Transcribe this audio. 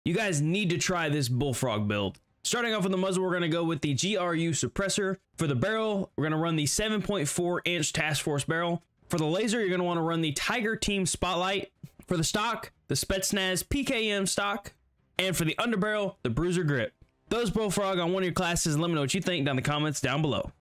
You guys need to try this Bullfrog build. Starting off with the muzzle, we're going to go with the GRU suppressor. For the barrel, we're going to run the 7.4-inch Task Force barrel. For the laser, you're going to want to run the Tiger Team Spotlight. For the stock, the Spetsnaz PKM stock. And for the underbarrel, the Bruiser Grip. Those Bullfrog on one of your classes, and let me know what you think down in the comments down below.